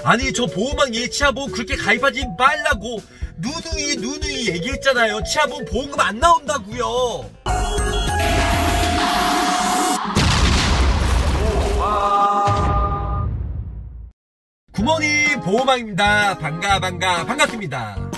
아니 저 보험왕이 치아보험 그렇게 가입하지 말라고 누누이 얘기했잖아요. 치아보험 보험금 안 나온다고요. 굿모닝 보험왕입니다. 반갑습니다.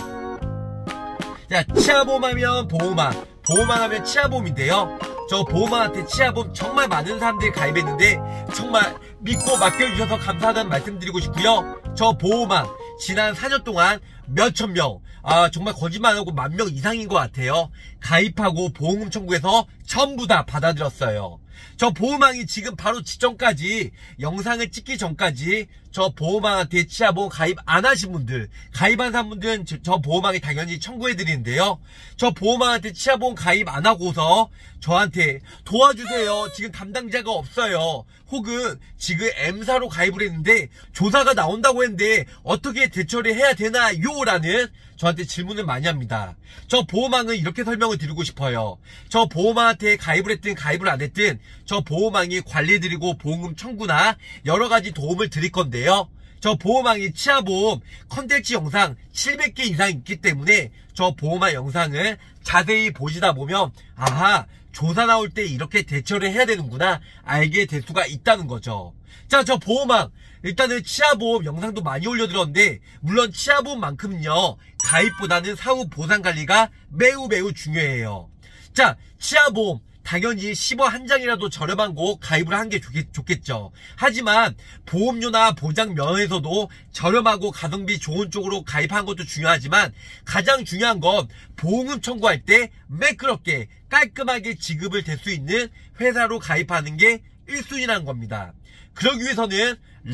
자, 치아보험 하면 보험왕, 보험왕 하면 치아보험인데요. 저 보험왕한테 치아보험 정말 많은 사람들이 가입했는데 정말 믿고 맡겨주셔서 감사하다는 말씀드리고 싶고요. 저 보험왕 지난 4년 동안 몇천 명, 정말 거짓말하고 10,000명 이상인 것 같아요. 가입하고 보험금 청구해서 전부 다 받아들였어요. 저 보험왕이 지금 바로 직전까지 영상을 찍기 전까지 저 보험왕한테 치아보험 가입 안 하신 분들, 가입한 사람분들은 저 보험왕이 당연히 청구해 드리는데요. 저 보험왕한테 치아보험 가입 안 하고서 저한테 도와주세요, 지금 담당자가 없어요, 혹은 지금 M사로 가입을 했는데 조사가 나온다고 했는데 어떻게 대처를 해야 되나요? 라는 저한테 질문을 많이 합니다. 저 보험왕은 이렇게 설명을 드리고 싶어요. 저 보험왕한테 가입을 했든 가입을 안 했든 저 보험왕이 관리해드리고 보험금 청구나 여러가지 도움을 드릴 건데요. 저 보험왕이 치아보험 컨텐츠 영상 700개 이상 있기 때문에 저 보험왕 영상을 자세히 보시다 보면 아하, 조사 나올 때 이렇게 대처를 해야 되는구나 알게 될 수가 있다는 거죠. 자, 저 보험왕 일단은 치아보험 영상도 많이 올려드렸는데 물론 치아보험만큼은요 가입보다는 사후 보상관리가 매우 중요해요. 자, 치아보험 당연히 10원 한 장이라도 저렴한 거 가입을 한 게 좋겠죠. 하지만 보험료나 보장 면에서도 저렴하고 가성비 좋은 쪽으로 가입한 것도 중요하지만 가장 중요한 건 보험금 청구할 때 매끄럽게 깔끔하게 지급을 될 수 있는 회사로 가입하는 게 1순위라는 겁니다. 그러기 위해서는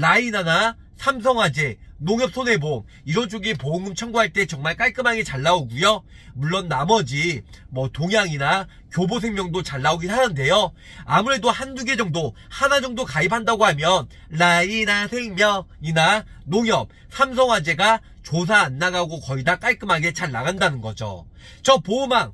라이나나 삼성화재, 농협손해보험 이런 쪽이 보험금 청구할 때 정말 깔끔하게 잘 나오고요. 물론 나머지 뭐 동양이나 교보생명도 잘 나오긴 하는데요. 아무래도 한두 개 정도, 하나 정도 가입한다고 하면 라이나 생명이나 농협, 삼성화재가 조사 안 나가고 거의 다 깔끔하게 잘 나간다는 거죠. 저 보험왕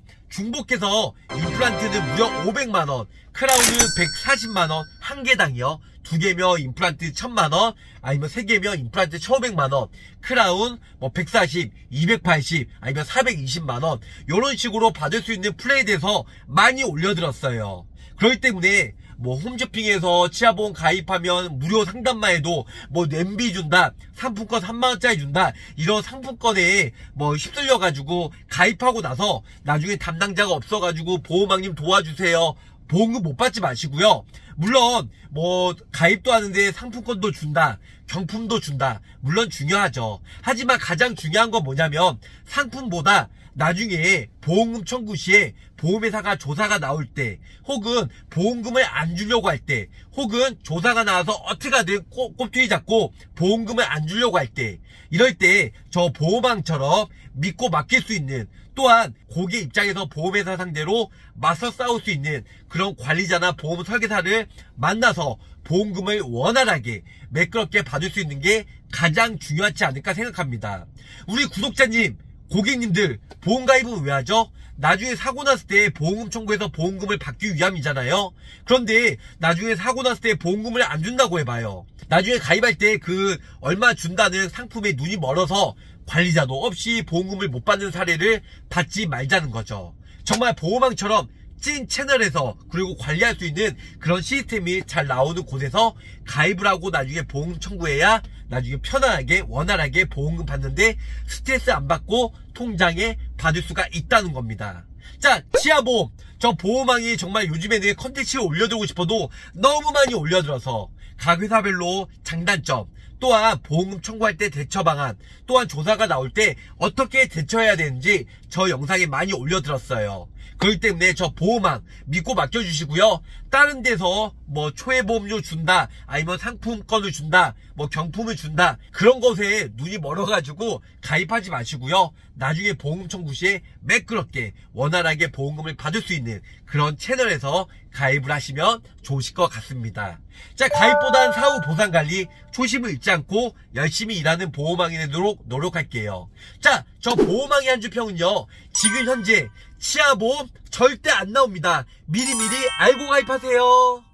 중복해서 임플란트는 무려 500만원, 크라운은 140만원 한 개당이요. 2개면 임플란트 1000만원, 아니면 3개면 임플란트 1500만원, 크라운 뭐 140, 280, 아니면 420만원 이런 식으로 받을 수 있는 플랜에 대해서 많이 올려드렸어요. 그렇기 때문에 뭐 홈쇼핑에서 치아보험 가입하면 무료 상담만 해도 뭐 냄비 준다, 상품권 3만원짜리 준다, 이런 상품권에 뭐 휩쓸려가지고 가입하고 나서 나중에 담당자가 없어가지고 보험왕님 도와주세요, 보험금 못 받지 마시고요. 물론 뭐 가입도 하는데 상품권도 준다, 경품도 준다, 물론 중요하죠. 하지만 가장 중요한 건 뭐냐면 상품보다 나중에 보험금 청구 시에 보험회사가 조사가 나올 때, 혹은 보험금을 안 주려고 할 때, 혹은 조사가 나와서 어떻게든 꼽투리 잡고 보험금을 안 주려고 할 때, 이럴 때 저 보험왕처럼 믿고 맡길 수 있는, 또한 고객 입장에서 보험회사 상대로 맞서 싸울 수 있는 그런 관리자나 보험 설계사를 만나서 보험금을 원활하게 매끄럽게 받을 수 있는 게 가장 중요하지 않을까 생각합니다. 우리 구독자님, 고객님들 보험 가입은 왜 하죠? 나중에 사고 났을 때 보험금 청구해서 보험금을 받기 위함이잖아요. 그런데 나중에 사고 났을 때 보험금을 안 준다고 해봐요. 나중에 가입할 때 그 얼마 준다는 상품에 눈이 멀어서 관리자도 없이 보험금을 못 받는 사례를 받지 말자는 거죠. 정말 보험왕처럼 찐 채널에서 그리고 관리할 수 있는 그런 시스템이 잘 나오는 곳에서 가입을 하고 나중에 보험금 청구해야 나중에 편안하게 원활하게 보험금 받는데 스트레스 안 받고 통장에 받을 수가 있다는 겁니다. 자, 치아보험 저 보험왕이 정말 요즘에는 컨텐츠를 올려드리고 싶어도 너무 많이 올려들어서 각 회사별로 장단점, 또한 보험금 청구할 때 대처 방안, 또한 조사가 나올 때 어떻게 대처해야 되는지 저 영상에 많이 올려드렸어요. 그렇기 때문에 저 보험왕 믿고 맡겨주시고요. 다른 데서 뭐 초회보험료 준다, 아니면 상품권을 준다, 뭐 경품을 준다, 그런 것에 눈이 멀어가지고 가입하지 마시고요. 나중에 보험금 청구 시에 매끄럽게 원활하게 보험금을 받을 수 있는 그런 채널에서 가입을 하시면 좋으실 것 같습니다. 자, 가입보단 사후 보상관리, 초심을 잃지 않고 열심히 일하는 보험왕이 되도록 노력할게요. 자, 저 보험왕의 한 주 평은요, 지금 현재 치아보험 절대 안 나옵니다. 미리미리 알고 가입하세요.